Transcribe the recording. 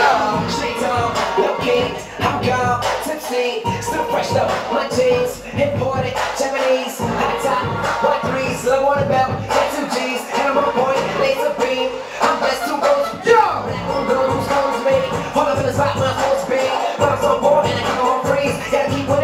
Shades on, no key, I'm gone, tipsy, still fresh though. My jeans, imported, Japanese, hot top, white threes, love on the belt, got 2 G's, and I'm on point, laser beam. I'm best to go, yo! Black on goes, who's goes me? Hold up in the spot, my phone's big. But I'm so bored and I keep on freeze. Gotta keep